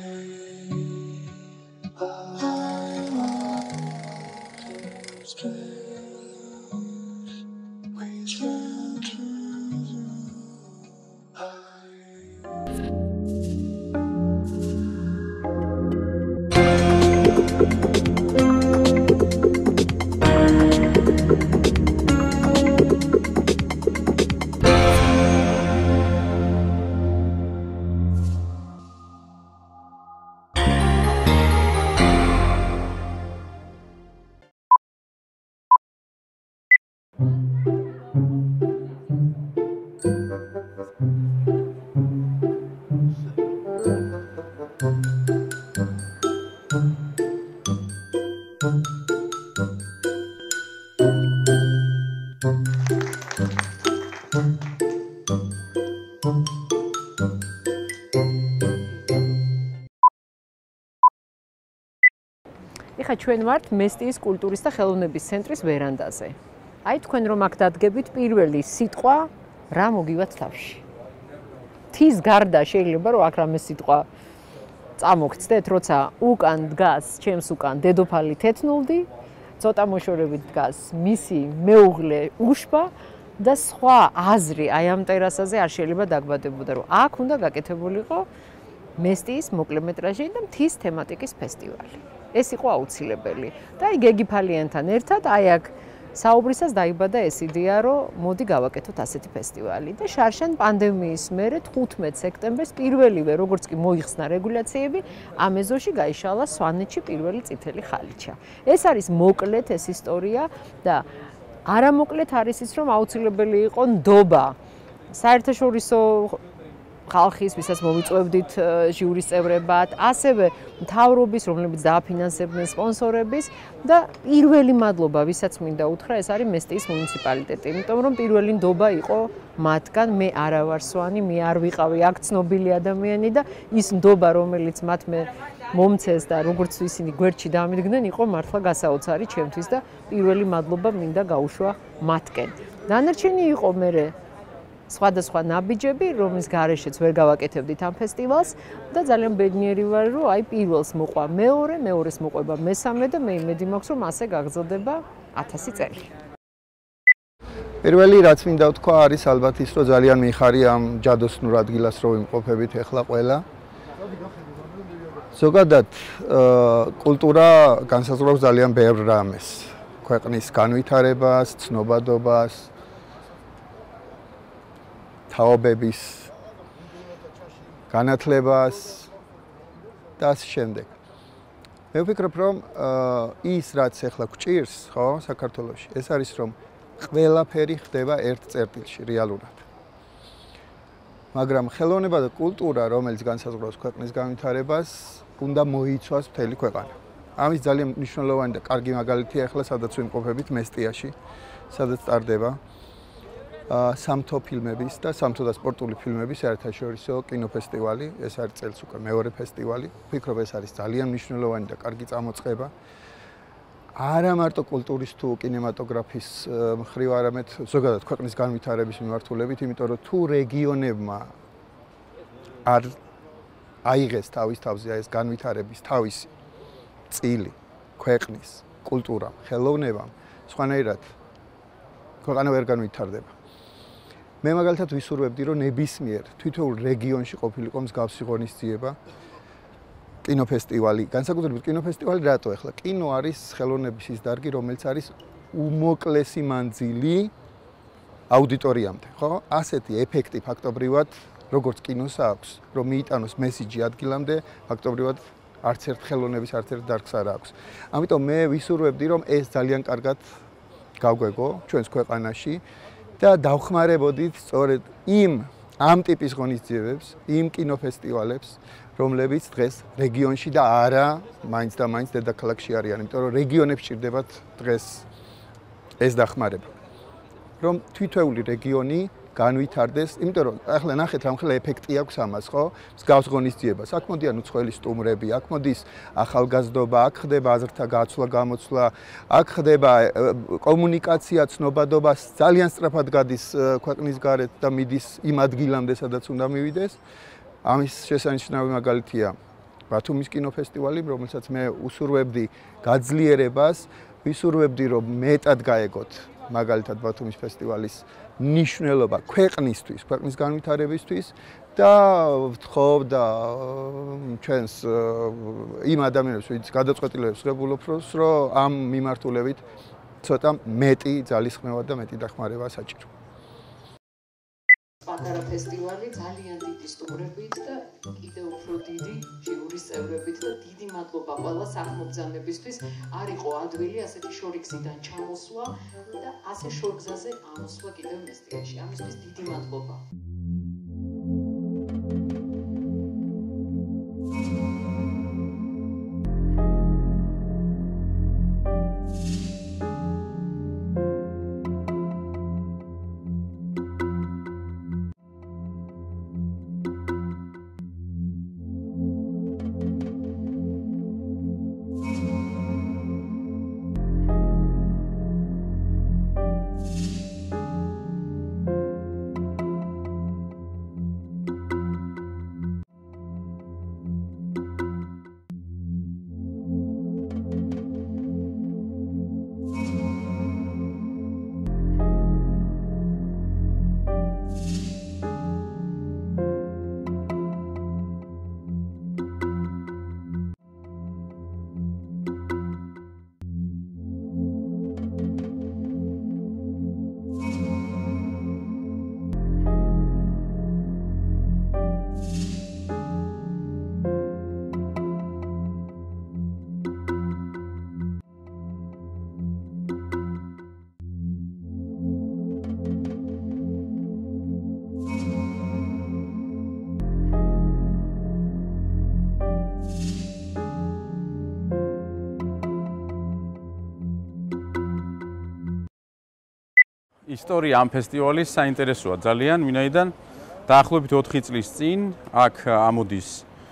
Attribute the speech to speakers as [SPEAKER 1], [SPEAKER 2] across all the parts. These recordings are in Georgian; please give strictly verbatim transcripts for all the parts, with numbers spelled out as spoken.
[SPEAKER 1] ეხლა ჩვენ ვართ მესტიის კულტურის და ხელოვნების ცენტრის ვერანდაზე. აი თქვენ რომ აქ დადგებით პირველი სიტყვა რა მოგივათ თავში. მთის გარდა შეიძლება რომ აქ რამე სიტყვა წამოგცდეთ, როცა უკან დგას, ჩემს უკან დედოფალი თეთნულდი, ცოტა მოშორებით დგას მისი მეუღლე უშბა და სხვა აზრი აი ამ ტერასაზე არ შეიძლება დაგბადებოდა, რომ აქ უნდა გაკეთებულიყო მესტიის მოკლე მეტრაჟიანი და მთის თემატიკის ფესტივალი. ეს იყო აუცილებელი. და აი გეგიფალიანთან ერთად აი აქ საუბრისას დაიბადა ეს იდეა, რომ მოდი გავაკეთოთ ასეთი ფესტივალი და შარშან პანდემიის მერე თხუთმეტ სექტემბერს პირველივე როგორც კი მოიხსნა რეგულაციები, ამ ეზოში გაიშალა სვანეთში პირველი წითელი ხალიჩა. ეს არის მოკლედ ეს ისტორია და არა მოკლედ არის ის, რომ აუცილებელი იყო ნდობა საერთაშორისო ხალხის, ვისაც მოვიწვევდით ჟიურის წევრებად, ასევე მთავრობის, რომლებიც დააფინანსებდნენ სპონსორების და პირველი მადლობა, ვისაც მინდა უთხრა, ეს არის მესტიის მუნიციპალიტეტი, იმიტომ რომ პირველი ნდობა იყო მათგან, მე არა ვარ სვანი, მე არ ვიყავი აქ ცნობილი ადამიანი და ის ნდობა, რომელიც მათ მე მომცეს და როგორც ისინი გვერდში დამიდგნენ, იყო მართლა გასაოცარი ჩემთვის და პირველი მადლობა მინდა გაუშვა მათკენ. დანარჩენი იყო მერე სხვადასხვა ნაბიჯები, რომლის გარეშეც ვერ გავაკეთებდით ამ ფესტივალს და ძალიან ბედნიერი ვარ, რომ აი პირველს მოყვა მეორე, მეორეს მოყვება მესამე და მე იმედი მაქვს, რომ ასე გაგრძელდება ათასი წელი.
[SPEAKER 2] პირველი რაც მინდა ვთქვა არის ალბათ ის, რომ ძალიან მიხარი ამ ჯადოსნურ ადგილას რო ვიმყოფებით ახლა ყველა. ზოგადად კულტურა განსაზღვრავს ძალიან ბევრ რამეს, ქვეყნის განვითარებას, ცნობადობას, თაობების განათლებას და ასე შემდეგ. მე ვფიქრობ, რომ ის რაც ახლა გვჭირს, ხო, საქართველოში, ეს არის რომ ყველაფერი ხდება ერთ წერტილში რეალურად. მაგრამ ხელოვნება და კულტურა, რომელიც განსაზღვრავს ქვეყნის განვითარებას, უნდა მოიცვას მთელი ქვეყანა. ამის ძალიან მნიშვნელოვანი და კარგი მაგალითია ახლა სადაც ვიმყოფებით მესტიაში, სადაც ტარდება სამთო ფილმების და სამთო და სპორტული ფილმების საერთაშორისო კინოფესტივალი, ეს არის წელს უკვე მეორე ფესტივალი. ვფიქრობ, ეს არის ძალიან მნიშვნელოვანი და კარგი წამოწყება. არა მარტო კულტურის თუ კინემატოგრაფის მხრივ, არამედ ზოგადად ქვეყნის განვითარების მიმართულებით, იმიტომ რომ თუ რეგიონებმა არ აიღეს თავის თავზე ეს განვითარების თავისი წილი ქვეყნის კულტურამ, ხელოვნებამ, სხვანაირად ქვეყანა ვერ განვითარდება. მე მაგალითად ვისურვებდი, რომ ნებისმიერ თითოეულ რეგიონში ყოფილიყო მსგავსი ღონისძიება, კინოფესტივალი. განსაკუთრებით კინოფესტივალი რატო ახლა? კინო არის ხელოვნების ის დარგი, რომელიც არის უმოკლესი მანძილი აუდიტორიამდე, ხო? ასეთი ეფექტი ფაქტობრივად, როგორც კინოს აქვს, რომ მიიტანოს მესიჯი ადგილამდე, ფაქტობრივად არც ერთ ხელოვნების არც ერთ დარგს არ აქვს. ამიტომ მე ვისურვებდი, რომ ეს ძალიან კარგად გავგვეგო ჩვენს ქვეყანაში და დავხმარებოდით სწორედ იმ ამ ტიპის ღონისძიებებს, იმ კინოფესტივალებს, რომლებიც დღეს რეგიონში და არა მაინც და მაინც დედაქალაქში არიან, იმიტომ რომ რეგიონებში ჭირდებათ დღეს ეს დახმარება. რომ თითოეული რეგიონი განვითარდეს, იმიტომ რომ ახლა ნახეთ რამხელა ეფექტი აქვს ამას, ხო? მსგავს ღონისძიებას. აქ მოდიან უცხოელი სტუმრები, აქ მოდის ახალგაზრდობა, აქ ხდება აზრთა გაცვლა, გამოცვლა, აქ ხდება კომუნიკაცია, ცნობადობა, ძალიან სწრაფად გადის ქვეყნის გარეთ და მიდის იმ ადგილამდე, სადაც უნდა მივიდეს. ამის შესანიშნავი მაგალითია ბათუმის კინოფესტივალი, რომელსაც მე უსურვებდი გაძლიერებას, ვისურვებდი რომ მეტად გაეგოთ მაგალითად ბათუმის ფესტივალის ნიშნულობა ქვეყნისთვის, ქვეყნის განვითარებისთვის და ვთხოვდა ჩვენს იმ ადამიანებს, ვინც გადაწყვეტილებებს ღებულობს, რომ ამ მიმართულებით ცოტა მეტი ძალისხმევა და მეტი დახმარება საჭირო.
[SPEAKER 1] პატარა ფესტივალი ძალიან დიდი სტუმრებით და კიდევ უფრო დიდი ჟიურის წევრებით და დიდი მადლობა ყველა სახელმძანებისთვის. არ იყო ადვილი ასეთი შორიგზიდან ჩამოსვლა და ასე შორგზაზე ამოსვლა კიდევ მესტიაში. ამისთვის დიდი მადლობა.
[SPEAKER 3] ისტორია ამ ფესტივალის საინტერესოა ძალიან, ვინაიდან დაახლოებით ოთხი წლის წინ აქ ამოდის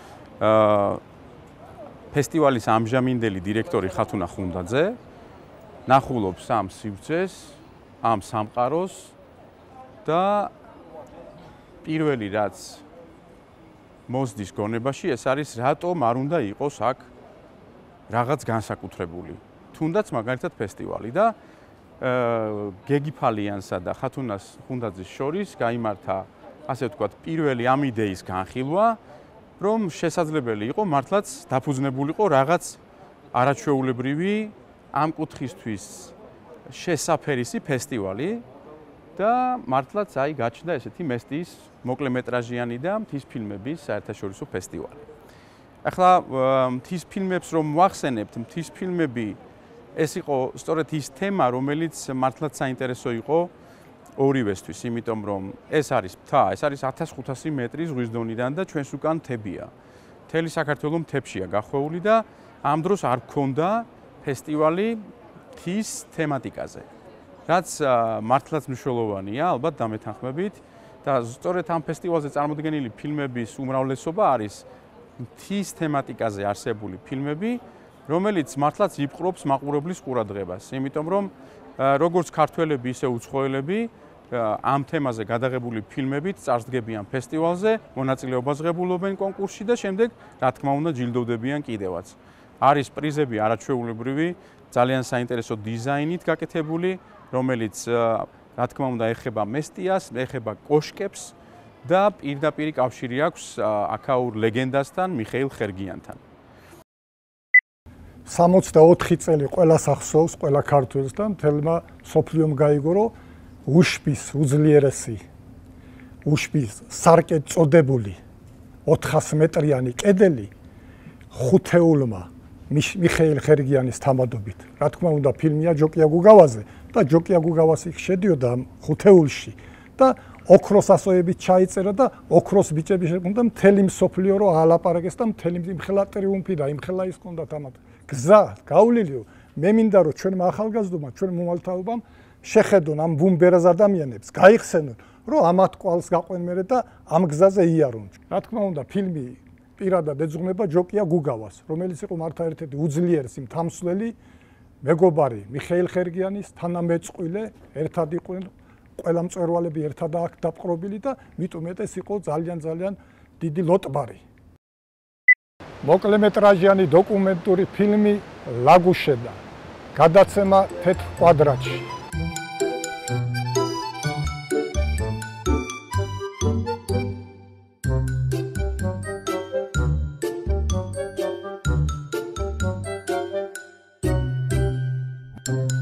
[SPEAKER 3] ფესტივალის ამჟამინდელი დირექტორი ხათუნა ხუნდაძე, ნახულობს ამ სივრცეს, ამ სამყაროს და პირველი რაც მოსდის გონებაში ეს არის რატომ არ უნდა იყოს აქ რაღაც განსაკუთრებული, თუნდაც მაგალითად ფესტივალი და გეგიფალიანსა და ხათუნას ხუნდაძის შორის გაიმართა, ასე ვთქვათ, პირველი ამ იდეის განხილვა, რომ შესაძლებელი იყო მართლაც დაფუძნებულიყო რაღაც არაჩვეულებრივი ამ კუთხისთვის შესაფერისი ფესტივალი და მართლაც აი გაჩნდა ესეთი მესტიის მოკლე მეტრაჟიანი და მთის ფილმების საერთაშორისო ფესტივალი. ახლა მთის ფილმებს რომ ვახსენებთ, მთის ფილმები ეს იყო სწორედ ის თემა, რომელიც მართლაც საინტერესო იყო ორივესთვის, იმიტომ რომ ეს არის მთა, ეს არის ათას ხუთასი მეტრი ზღვის დონიდან და ჩვენს უკან მთებია. მთელი საქართველოს მთებშია გახვეული და ამ დროს არ გქონდა ფესტივალი მთის თემატიკაზე. რაც მართლაც მნიშვნელოვანია, ალბათ დამეთანხმებით და სწორედ ამ ფესტივალზე წარმოდგენილი ფილმების უმრავლესობა არის მთის თემატიკაზე არსებული ფილმები, რომელიც მართლაც იპყრობს მაყურებლის ყურადღებას, იმიტომ რომ როგორც ქართველები, ისე უცხოელები ამ თემაზე გადაღებული ფილმებით წარსდგებიან ფესტივალზე, მონაწილეობას ღებულობენ კონკურსში და შემდეგ, რა თქმა უნდა, ჯილდოვდებიან კიდევაც. არის პრიზები არაჩვეულებრივი, ძალიან საინტერესო დიზაინით გაკეთებული, რომელიც რა თქმა უნდა ეხება მესტიას, ეხება კოშკებს და პირდაპირ კავშირი აქვს აქაურ ლეგენდასთან, მიხეილ ხერგიანთან.
[SPEAKER 4] სამოცდაოთხი წელი ყველას ახსოვს, ყველა ქართველს და მთელმა სოფლიომ გაიგო, რომ უშბის უძლიერესი, უშბის სარკეთ წოდებული ოთხას მეტრიანი კედელი ხუთეულმა მიხეილ ხერგიანის თამადობით. რა თქმა უნდა, ფილმია ჯოკია გუგავაზე და ჯოკია გუგავას იქ შედიოდა ხუთეულში და ოქროს ასოებით ჩაიწერა და ოქროს ბიჭები შეგვიდა მთელი მსოფლიო რო აალაპარაკეს და მთელი იმხელა ტრიუმფი და იმხელა ის კონდა თამად. გზა გავლილი მე მინდა რომ ჩვენმა ახალგაზრდობმა, ჩვენ მომალთაობამ შეხედონ ამ ბუმბერაზ ადამიანებს, გაიხსენონ, რომ ამათ კვალს გაყვენ მერე და ამ გზაზე იარონ. რა თქმა უნდა, ფილმი პირადად ეძღვნება ჯოკია გუგავას, რომელიც იყო მართა ერთ-ერთი უძლიერესი მთამსვლელი, მეგობარი მიხეილ ხერგიანის, თანამეწყვილე, ერთად იყვნენ ყველა მწვერვალები ერთად აქ დაპყრობილი და მით უმეტეს იყო ძალიან ძალიან დიდი ლოტბარი. მოკლე მეტრაჟიანი დოკუმენტური ფილმი ლაგუშედა. გადაცემა თეთრ კვადრატში. Thank you.